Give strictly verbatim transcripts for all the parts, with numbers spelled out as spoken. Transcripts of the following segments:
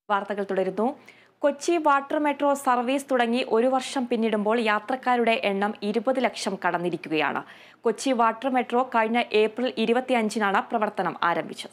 വാർത്തകൾ തുടരുന്നു. Kochi water metro service തുടങ്ങി ഒരു വർഷം പിന്നിടുമ്പോൾ യാത്രക്കാരുടെ എണ്ണം ഇരുപത് ലക്ഷം കടന്നിരിക്കുകയാണ്. കൊച്ചി വാട്ടർ മെട്രോ കഴിഞ്ഞ ഏപ്രിൽ ഇരുപത്തിയഞ്ചിനാണ് പ്രവർത്തനം ആരംഭിച്ചത്.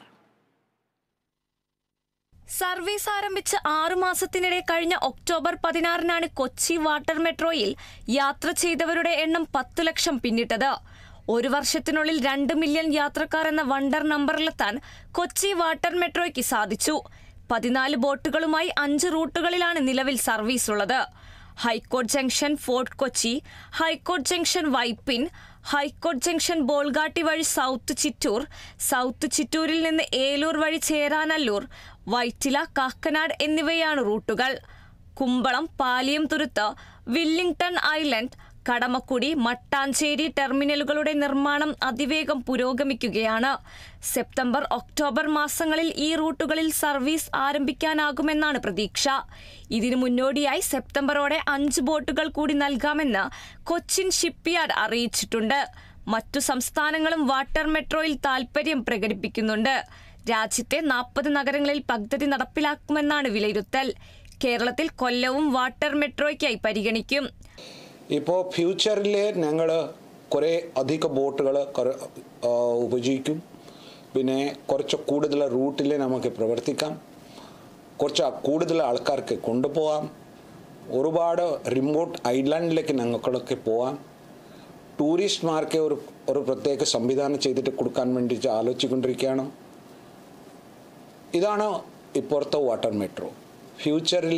സർവീസ് ആരംഭിച്ച് ആറു മാസത്തിനിടെ കഴിഞ്ഞ ഒക്ടോബർ പതിനാറിനാണ് കൊച്ചി വാട്ടർ മെട്രോയിൽ യാത്ര ചെയ്തവരുടെ എണ്ണം പത്തു ലക്ഷം പിന്നിട്ടത്. ഒരു വർഷത്തിനുള്ളിൽ രണ്ട് മില്യൺ യാത്രക്കാർ എന്ന വണ്ടർ നമ്പറിലെത്താൻ കൊച്ചി വാട്ടർ മെട്രോയ്ക്ക് സാധിച്ചു. പതിനാല് ബോട്ടുകളുമായി അഞ്ച് റൂട്ടുകളിലാണ് നിലവിൽ സർവീസ് ഉള്ളത്. High court junction fort Kochi, high court junction Vypin, high court junction Bolgatty വഴി സൗത്ത് ചിറ്റൂർ, സൗത്ത് ചിറ്റൂരിൽ നിന്ന് ഏലൂർ വഴി ചേരാനല്ലൂർ, വൈറ്റില, കാക്കനാട് എന്നിവയാണ് റൂട്ടുകൾ. കുമ്പളം, പാലിയംതുരുത്ത്, വില്ലിംഗ്ടൺ ഐലൻഡ്, കടമക്കുടി, മട്ടാഞ്ചേരി ടെർമിനലുകളുടെ നിർമ്മാണം അതിവേഗം പുരോഗമിക്കുകയാണ്. സെപ്റ്റംബർ ഒക്ടോബർ മാസങ്ങളിൽ ഈ റൂട്ടുകളിൽ സർവീസ് ആരംഭിക്കാനാകുമെന്നാണ് പ്രതീക്ഷ. ഇതിനു മുന്നോടിയായി സെപ്റ്റംബറോടെ അഞ്ച് ബോട്ടുകൾ കൂടി നൽകാമെന്ന് കൊച്ചിൻ ഷിപ്പ്യാർഡ് അറിയിച്ചിട്ടുണ്ട്. മറ്റു സംസ്ഥാനങ്ങളും വാട്ടർ മെട്രോയിൽ താൽപര്യം പ്രകടിപ്പിക്കുന്നുണ്ട്. രാജ്യത്തെ നാൽപ്പത് നഗരങ്ങളിൽ പദ്ധതി നടപ്പിലാക്കുമെന്നാണ് വിലയിരുത്തൽ. കേരളത്തിൽ കൊല്ലവും വാട്ടർ മെട്രോയ്ക്കായി പരിഗണിക്കും. ഇപ്പോൾ ഫ്യൂച്ചറിൽ ഞങ്ങൾ കുറേ അധിക ബോട്ടുകൾ ഉപയോഗിക്കും. പിന്നെ കുറച്ച് കൂടുതൽ റൂട്ടിൽ നമുക്ക് പ്രവർത്തിക്കാം. കുറച്ച് കൂടുതൽ ആൾക്കാർക്ക് കൊണ്ടുപോകാം. ഒരുപാട് റിമോട്ട് ഐലൻഡിലേക്ക് ഞങ്ങൾക്കൊക്കെ പോകാം. ടൂറിസ്റ്റ്മാർക്ക് ഒരു ഒരു പ്രത്യേക സംവിധാനം ചെയ്തിട്ട് കൊടുക്കാൻ വേണ്ടി ആലോചിച്ചുകൊണ്ടിരിക്കുകയാണ്. ഇതാണ് ഇപ്പോഴത്തെ വാട്ടർ മെട്രോ. ഫ്യൂച്ചറിൽ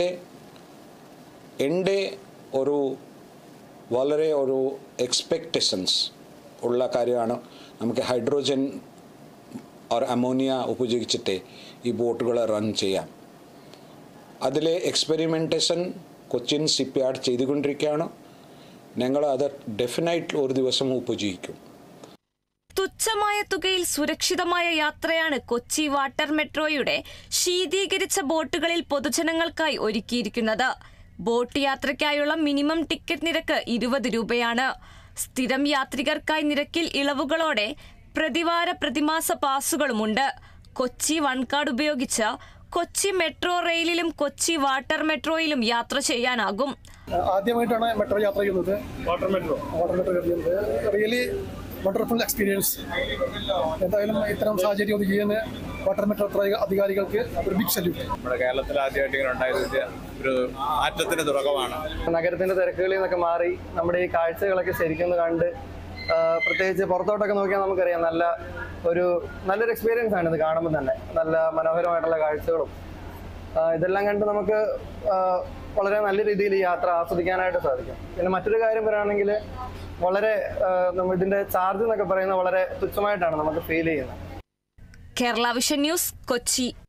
എൻ്റെ ഒരു വളരെ ഒരു എക്സ്പെക്റ്റേഷൻസ് ഉള്ള കാര്യമാണ്. നമുക്ക് ഹൈഡ്രോജൻ ഓർ അമോണിയ ഉപയോഗിച്ചിട്ട് ഈ ബോട്ടുകൾ റൺ ചെയ്യാം. അതിലെ എക്സ്പെരിമെൻറ്റേഷൻ കൊച്ചിൻ ഷിപ്പ്യാർഡ് ചെയ്തുകൊണ്ടിരിക്കുകയാണ്. ഞങ്ങൾ അത് ഡെഫിനറ്റ്ലി ഒരു ദിവസം ഉപയോഗിക്കും. തുച്ഛമായ തുകയിൽ സുരക്ഷിതമായ യാത്രയാണ് കൊച്ചി വാട്ടർ മെട്രോയുടെ ശീതീകരിച്ച ബോട്ടുകളിൽ പൊതുജനങ്ങൾക്കായി ഒരുക്കിയിരിക്കുന്നത്. ബോട്ട് യാത്രയ്ക്കായുള്ള മിനിമം ടിക്കറ്റ് നിരക്ക് ഇരുപത് രൂപയാണ്. സ്ഥിരം യാത്രികർക്കായി നിരക്കിൽ ഇളവുകളോടെ പ്രതിവാര പ്രതിമാസ പാസുകളുമുണ്ട്. കൊച്ചി വൺ കാർഡ് ഉപയോഗിച്ച് കൊച്ചി മെട്രോ റെയിലിലും കൊച്ചി വാട്ടർ മെട്രോയിലും യാത്ര ചെയ്യാനാകും. ആദ്യമായിട്ടാണ് മെട്രോ യാത്ര ചെയ്യുന്നത്. വാട്ടർ മെട്രോ വാട്ടർ മെട്രോ ചെയ്യുന്നത് റിയലി വണ്ടർഫുൾ എക്സ്പീരിയൻസ്. എന്തായാലും ഇത്തരം സാഹചര്യം ഒതുക്കിയെന്ന് വാട്ടർ മെട്രോ അധികാരികൾക്ക് ഒരു ബിഗ് സല്യൂട്ട്. നമ്മുടെ കേരളത്തിൽ ആദ്യമായിട്ട് ഇങ്ങനെ ഉണ്ടായത് ഒരു മാറ്റത്തിന് തുടക്കമാണ്. നഗരത്തിന്റെ തിരക്കുകളിൽ നിന്നൊക്കെ മാറി നമ്മുടെ ഈ കാഴ്ചകളൊക്കെ ശരിക്കും കണ്ട്, പ്രത്യേകിച്ച് പുറത്തോട്ടൊക്കെ നോക്കിയാൽ നമുക്കറിയാം നല്ല ഒരു നല്ലൊരു എക്സ്പീരിയൻസ് ആണ് ഇത് കാണുമ്പോൾ തന്നെ. നല്ല മനോഹരമായിട്ടുള്ള കാഴ്ചകളും ഇതെല്ലാം കണ്ട് നമുക്ക് വളരെ നല്ല രീതിയിൽ ഈ യാത്ര ആസ്വദിക്കാനായിട്ട് സാധിക്കും. പിന്നെ മറ്റൊരു കാര്യം പറയുകയാണെങ്കിൽ വളരെ ഇതിന്റെ ചാർജ് എന്നൊക്കെ പറയുന്നത് വളരെ തുച്ഛമായിട്ടാണ് നമുക്ക് ഫീൽ ചെയ്യുന്നത്. Kerala vision news, Kochi.